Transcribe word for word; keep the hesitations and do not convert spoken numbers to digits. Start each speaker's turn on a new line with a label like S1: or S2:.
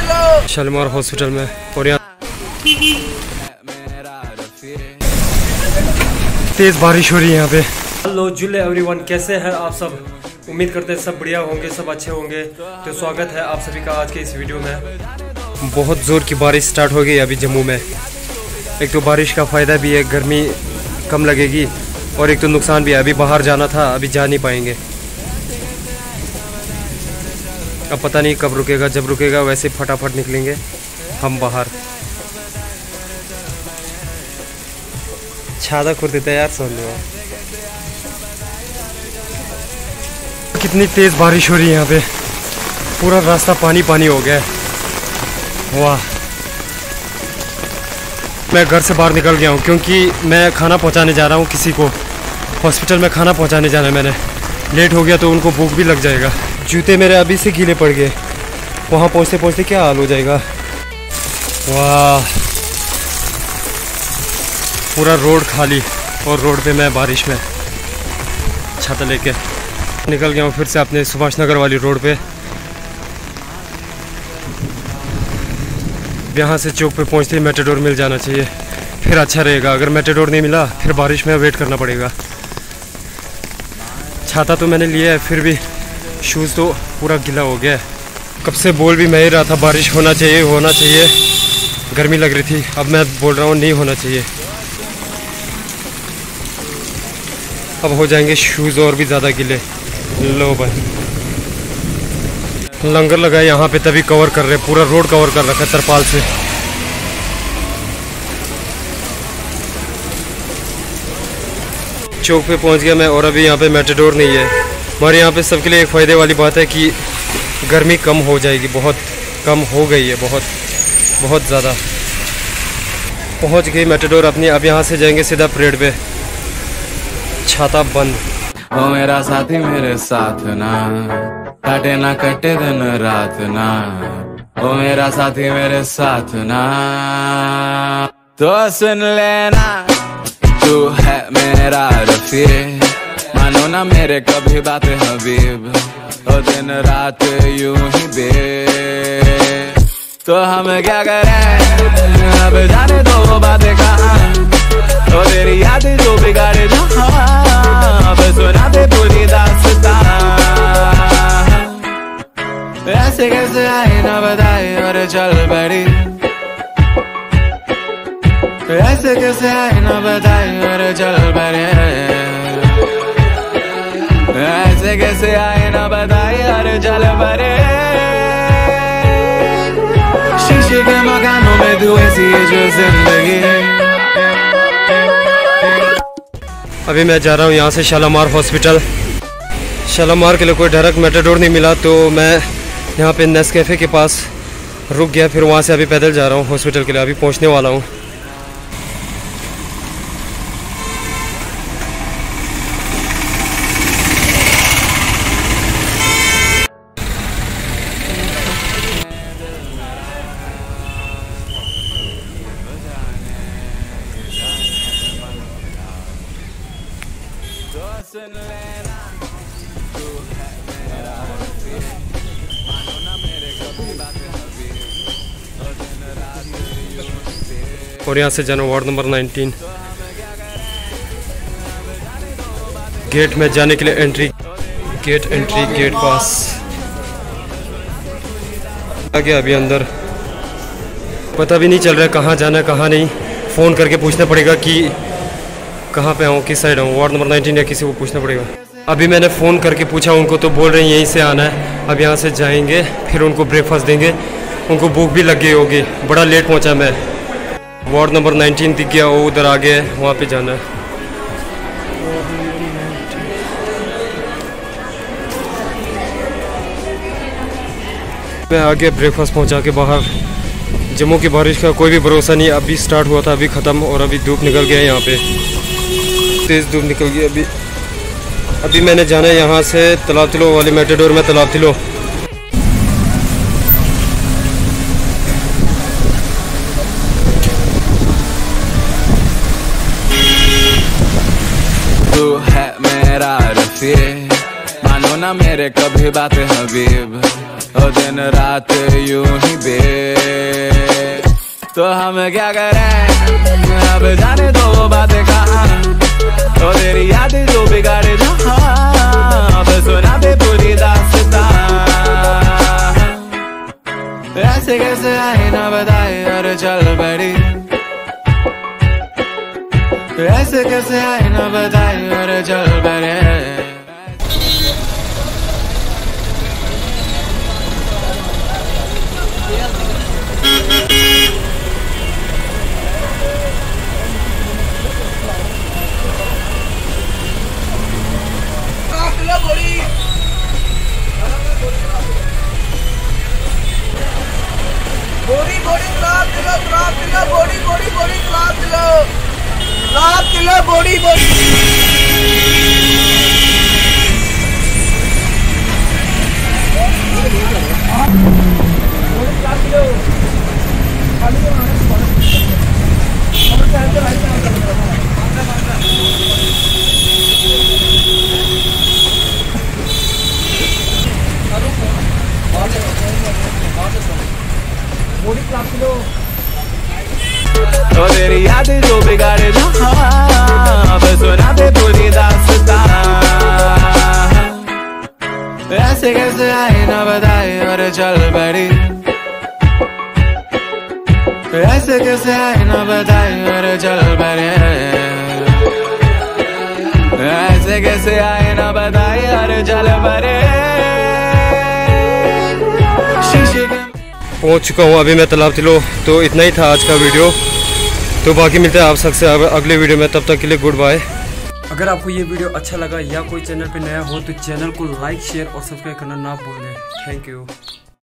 S1: Shalimar hospital में। और यहाँ तेज बारिश हो रही है यहाँ पे। हेलो जुल्ले एवरीवन, कैसे हैं आप सब? उम्मीद करते हैं सब बढ़िया होंगे, सब अच्छे होंगे। तो स्वागत है आप सभी का आज के इस वीडियो में। बहुत ज़ोर की बारिश स्टार्ट हो गई अभी जम्मू में। एक तो बारिश का फ़ायदा भी है, गर्मी कम लगेगी, और एक तो नुकसान भी है। अभी बाहर जाना था, अभी जा नहीं पाएंगे। अब पता नहीं कब रुकेगा, जब रुकेगा वैसे फटाफट निकलेंगे हम बाहर। छाता खुद देता है यार सोने। कितनी तेज बारिश हो रही है यहाँ पे, पूरा रास्ता पानी पानी हो गया है। वाह, मैं घर से बाहर निकल गया हूँ क्योंकि मैं खाना पहुँचाने जा रहा हूँ किसी को। हॉस्पिटल में खाना पहुँचाने जाना है मैंने। लेट हो गया तो उनको भूख भी लग जाएगा। जूते मेरे अभी से गीले पड़ गए, वहाँ पहुँचते पहुँचते क्या हाल हो जाएगा। वाह, पूरा रोड खाली और रोड पे मैं बारिश में छाता लेके निकल गया हूँ फिर से अपने सुभाष नगर वाली रोड पे। यहाँ से चौक पे पहुँचते ही मेटाडोर मिल जाना चाहिए, फिर अच्छा रहेगा। अगर मेटाडोर नहीं मिला फिर बारिश में वेट करना पड़ेगा। छाता तो मैंने लिया है, फिर भी शूज़ तो पूरा गीला हो गया है। कब से बोल भी मैं ही रहा था बारिश होना चाहिए होना चाहिए, गर्मी लग रही थी। अब मैं बोल रहा हूँ नहीं होना चाहिए। अब हो जाएंगे शूज़ और भी ज़्यादा गीले। लो भाई, लंगर लगा है यहाँ पे, तभी कवर कर रहे, पूरा रोड कवर कर रखा है तरपाल से। चौक पे पहुँच गया मैं, और अभी यहाँ पे मेटाडोर नहीं है। हमारे यहाँ पे सबके लिए एक फ़ायदे वाली बात है कि गर्मी कम हो जाएगी, बहुत कम हो गई है, बहुत बहुत ज़्यादा। पहुँच गई मेटाडोर अपनी। अब यहाँ से जाएंगे सीधा परेड पे। छाता बंद।
S2: ओ मेरा साथी मेरे साथ ना, काटे ना कटे दिन रात ना। ओ मेरा साथी मेरे साथ ना, तो सुन लेना तू है मेरा रफीक। मानो ना मेरे कभी बात हबीब, ओ दिन रात यूं ही बे। तो हम क्या करें अब, जाने दो वो बातें कहाँ, तो तेरी यादें जो बिगाड़े जहाँ। अब सुना दे पूरी दास्तां, ऐसे कैसे आए ना बताए और चल बड़ी। ऐसे कैसे आए ना बताए और चल बड़े। ऐसे कैसे आए ना बताए और चल बड़े। शीशे के मकानों में तू ऐसी जो जिंदगी।
S1: अभी मैं जा रहा हूँ यहाँ से शालीमार हॉस्पिटल। शालीमार के लिए कोई डायरेक्ट मेटाडोर नहीं मिला, तो मैं यहाँ पे नेस्कैफे के पास रुक गया। फिर वहाँ से अभी पैदल जा रहा हूँ हॉस्पिटल के लिए। अभी पहुँचने वाला हूँ। और यहाँ से जाना वार्ड नंबर नाइनटीन। गेट में जाने के लिए एंट्री गेट एंट्री गेट पास आ गया। अभी अंदर पता भी नहीं चल रहा है कहाँ जाना है कहाँ नहीं। फ़ोन करके पूछना पड़ेगा कि कहाँ पे आऊँ, किस साइड आऊँ, वार्ड नंबर नाइनटीन या किसी को पूछना पड़ेगा। अभी मैंने फ़ोन करके पूछा उनको, तो बोल रहे हैं यहीं से आना है। अब यहाँ से जाएंगे, फिर उनको ब्रेकफास्ट देंगे। उनको भूख भी लग गई होगी, बड़ा लेट पहुँचा मैं। वार्ड नंबर नाइनटीन दिख गया, वो उधर आगे है, वहाँ पे जाना है। मैं आगे ब्रेकफास्ट पहुँचा के बाहर। जम्मू की बारिश का कोई भी भरोसा नहीं, अभी स्टार्ट हुआ था, अभी ख़त्म, और अभी धूप निकल गया है। यहाँ पे तेज़ धूप निकल गई अभी। अभी मैंने जाना है यहाँ से तालाब तिलो वाली मेटाडोर में, तालाब तिलो।
S2: तू है मेरा रफीक, मानो ना मेरे कभी बात हबीब। ओ दिन रात यूं ही बे, तो हम क्या करें अब जाने दो वो बातें कहाँ, ओ तेरी यादें जो बिगाड़े जहाँ, अब सुना दे पूरी दास्तां। ऐसे कैसे आए ना बताए और चल बड़ी, ऐसे कैसे आए ना बताए और चल बड़े।
S3: बोरी बोरी सात किलो सात किलो बोरी बोरी बोरी सात किलो सात किलो बोरी बोरी सात किलो
S2: तो तेरी यादें जो बिगाड़े जहाँ, अब सुना दे पूरी दास्तां। ऐसे कैसे आए ना बताए और चल बड़ी, ऐसे कैसे आए ना बताए और चल बड़े। ऐसे कैसे आए ना बताए और चल बड़े।
S1: पहुंच चुका हूं अभी मैं तालाब तिलो। तो इतना ही था आज का वीडियो, तो बाकी मिलते हैं आप सबसे अगले वीडियो में, तब तक के लिए गुड बाय। अगर आपको ये वीडियो अच्छा लगा या कोई चैनल पे नया हो तो चैनल को लाइक शेयर और सब्सक्राइब करना ना भूलें। Thank you.